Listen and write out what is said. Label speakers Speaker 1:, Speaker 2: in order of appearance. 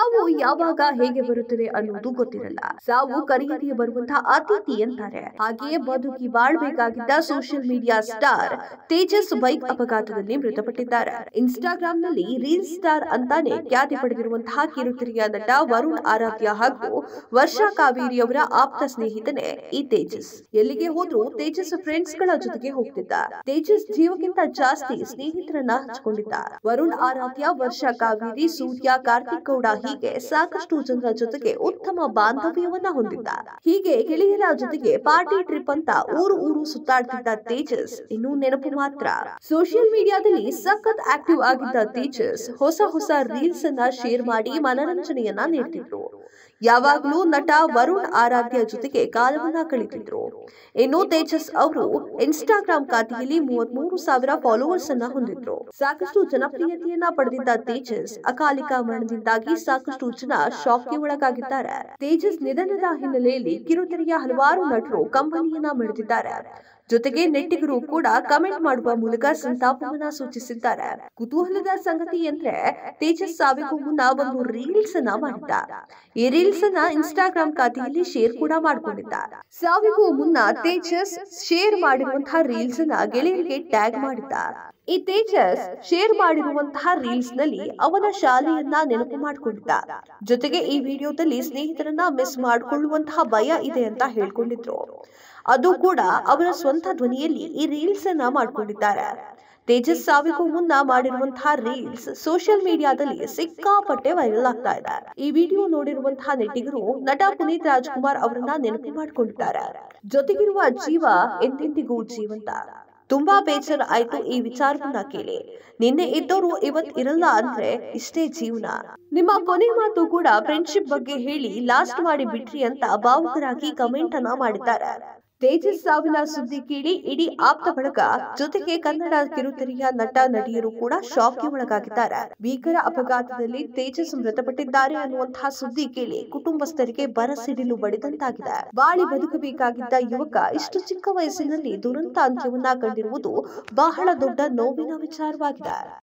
Speaker 1: ಸಾವು ಯಾವಾಗ ಹೇಗೆ ಬರುತ್ತದೆ ಅನ್ನೋದು ಗೊತ್ತಿರಲ್ಲ. ಸಾವು ಕರೆಯದೇ ಬರುವಂತಹ ಅತಿಥಿ ಅಂತಾರೆ. ಹಾಗೆಯೇ ಬದುಕಿ ಬಾಳ್ಬೇಕಾಗಿದ್ದ social media star Tejas bike ಅಪಘಾತದಲ್ಲಿ ಮೃತಪಟ್ಟಿದ್ದಾರೆ. ಇನ್ಸ್ಟಾಗ್ರಾಂನಲ್ಲಿ ರೀಲ್ ಸ್ಟಾರ್ ಅಂತಾನೆ ಖ್ಯಾತಿ ಪಡೆದಿರುವಂತಹ ಕಿರುತೆರೆಯ ನಟ ವರುಣ್ ಆರಾಧ್ಯ ಹಾಗೂ ವರ್ಷಾ ಕಾವೇರಿ ಅವರ ಆಪ್ತ ಸ್ನೇಹಿತನೇ ಈ ತೇಜಸ್. ಎಲ್ಲಿಗೆ ಹೋದ್ರೂ ತೇಜಸ್ ಫ್ರೆಂಡ್ಸ್ ಗಳ ಜೊತೆಗೆ ಹೋಗ್ತಿದ್ದ. ತೇಜಸ್ ಜೀವಕ್ಕಿಂತ ಜಾಸ್ತಿ ಸ್ನೇಹಿತರನ್ನ ಹಂಚಿಕೊಂಡಿದ್ದ. ವರುಣ್ ಆರಾಧ್ಯ, ವರ್ಷಾ ಕಾವೇರಿ, ಸೂರ್ಯ, ಕಾರ್ತಿಕ್ ಗೌಡ ಹೀಗೆ ಸಾಕಷ್ಟು ಜನರ ಜೊತೆಗೆ ಉತ್ತಮ ಬಾಂಧವ್ಯವನ್ನ ಹೊಂದಿದ್ದ. ಹೀಗೆ ಗೆಳೆಯರ ಜೊತೆಗೆ ಪಾರ್ಟಿ ಟ್ರಿಪ್ ಅಂತ ಊರು ಸುತ್ತಾಡ್ತಿದ್ದ ತೇಜಸ್ ಇನ್ನು ನೆನಪು ಮಾತ್ರ. ಸೋಷಿಯಲ್ ಮೀಡಿಯಾದಲ್ಲಿ ಸಖತ್ ಆಕ್ಟಿವ್ ಆಗಿದ್ದ ತೇಜಸ್ ಹೊಸ ರೀಲ್ಸ್ ಅನ್ನ ಶೇರ್ ಮಾಡಿ ಮನರಂಜನೆಯನ್ನ ನೀಡ್ತಿದ್ರು. ಯಾವಾಗ್ಲೂ ನಟ ವರುಣ್ ಆರಾಧ್ಯ ಜೊತೆಗೆ ಕಾಲವನ್ನ ಕಳೆದಿದ್ರು. ಇನ್ನು ತೇಜಸ್ ಅವರು ಇನ್ಸ್ಟಾಗ್ರಾಂ ಖಾತೆಯಲ್ಲಿ 33,000 ಫಾಲೋವರ್ಸ್ ಅನ್ನ ಹೊಂದಿದ್ರು. ಸಾಕಷ್ಟು ಜನಪ್ರಿಯತೆಯನ್ನ ಪಡೆದಿದ್ದ ತೇಜಸ್ ಅಕಾಲಿಕ ಮರಣದಿಂದಾಗಿ ಸಾಕಷ್ಟು ಜನ ಶಾಕ್ಗೆ ಒಳಗಾಗಿದ್ದಾರೆ. ತೇಜಸ್ ನಿಧನದ ಹಿನ್ನೆಲೆಯಲ್ಲಿ ಕಿರುತೆರೆಯ ಹಲವಾರು ನಟರು ಕಂಬನಿಯನ್ನ ಮೆರೆದಿದ್ದಾರೆ. ಜೊತೆಗೆ ನೆಟ್ಟಿಗರು ಕೂಡ ಕಮೆಂಟ್ ಮಾಡುವ ಮೂಲಕ ಸಂತಾಪವನ್ನ ಸೂಚಿಸಿದ್ದಾರೆ. ಕುತೂಹಲದ ಸಂಗತಿ ಅಂದ್ರೆ ತೇಜಸ್ ಸಾವಿಗೂ ಮುನ್ನ ಒಂದು ರೀಲ್ಸ್ ಅನ್ನ ಮಾಡಿದ್ದ. ಈ ರೀಲ್ಸ್ ಅನ್ನ ಇನ್ಸ್ಟಾಗ್ರಾಂ ಖಾತೆಯಲ್ಲಿ ಶೇರ್ ಕೂಡ ಮಾಡಿಕೊಂಡಿದ್ದ. ಸಾವಿಗೂ ಮುನ್ನ ತೇಜಸ್ ಶೇರ್ ಮಾಡಿರುವಂತಹ ರೀಲ್ಸ್ ಅನ್ನ ಗೆಳೆಯರಿಗೆ ಟ್ಯಾಗ್ ಮಾಡಿದ್ದ. ಈ ತೇಜಸ್ ಶೇರ್ ಮಾಡಿರುವಂತಹ ರೀಲ್ಸ್ ನಲ್ಲಿ ಅವನ ಶಾಲೆಯನ್ನ ನೆನಪು ಮಾಡಿಕೊಂಡಿದ್ದ. ಜೊತೆಗೆ ಈ ವಿಡಿಯೋದಲ್ಲಿ ಸ್ನೇಹಿತರನ್ನ ಮಿಸ್ ಮಾಡಿಕೊಳ್ಳುವಂತಹ ಭಯ ಇದೆ ಅಂತ ಹೇಳ್ಕೊಂಡಿದ್ರು. ಅದು ಕೂಡ ಅವರ ಸ್ವಂತ ಧ್ವನಿಯಲ್ಲಿ ಈ ರೀಲ್ಸ್ ಅನ್ನ ಮಾಡಿಕೊಂಡಿದ್ದಾರೆ. ತೇಜಸ್ ಸಾವಿಗೂ ಮುನ್ನ ಮಾಡಿರುವಂತಹ ರೀಲ್ಸ್ ಸೋಷಿಯಲ್ ಮೀಡಿಯಾದಲ್ಲಿ ಸಿಕ್ಕಾಪಟ್ಟೆ ವೈರಲ್ ಆಗ್ತಾ ಇದೆ. ಈ ವಿಡಿಯೋ ನೋಡಿರುವಂತಹ ನೆಟ್ಟಿಗರು ನಟ ಪುನೀತ್ ರಾಜ್ಕುಮಾರ್ ಅವರನ್ನ ನೆನಪು ಮಾಡಿಕೊಂಡಿದ್ದಾರೆ. ಜೊತೆಗಿರುವ ಜೀವ ಎಂದೆಂದಿಗೂ ಜೀವಂತ. ತುಂಬಾ ಬೇಜಾರು ಆಯ್ತು ಈ ವಿಚಾರವನ್ನ ಕೇಳಿ. ನಿನ್ನೆ ಇದ್ದವರು ಇವತ್ ಇರಲ್ಲ ಅಂದ್ರೆ ಇಷ್ಟೇ ಜೀವನ. ನಿಮ್ಮ ಕೊನೆ ಮಾತು ಕೂಡ ಫ್ರೆಂಡ್ಶಿಪ್ ಬಗ್ಗೆ ಹೇಳಿ ಲಾಸ್ಟ್ ಮಾಡಿ ಬಿಟ್ರಿ ಅಂತ ಭಾವುಕರಾಗಿ ಕಮೆಂಟ್ ಅನ್ನ ಮಾಡಿದ್ದಾರೆ. ತೇಜಸ್ ಸಾವಿನ ಸುದ್ದಿ ಕೇಳಿ ಇಡೀ ಆಪ್ತ ಬಳಗ ಜೊತೆಗೆ ಕನ್ನಡ ಕಿರುತೆರೆಯ ನಟ ನಟಿಯರು ಕೂಡ ಶಾಕ್ಗೆ ಒಳಗಾಗಿದ್ದಾರೆ. ಭೀಕರ ಅಪಘಾತದಲ್ಲಿ ತೇಜಸ್ ಮೃತಪಟ್ಟಿದ್ದಾರೆ ಅನ್ನುವಂತಹ ಸುದ್ದಿ ಕೇಳಿ ಕುಟುಂಬಸ್ಥರಿಗೆ ಬರಸಿಡಿಲು ಬಡಿದಂತಾಗಿದೆ. ಬಾಳಿ ಬದುಕಬೇಕಾಗಿದ್ದ ಯುವಕ ಇಷ್ಟು ಚಿಕ್ಕ ವಯಸ್ಸಿನಲ್ಲಿ ದುರಂತ ಅಂತ್ಯವನ್ನ ಕಂಡಿರುವುದು ಬಹಳ ದೊಡ್ಡ ನೋವಿನ ವಿಚಾರವಾಗಿದೆ.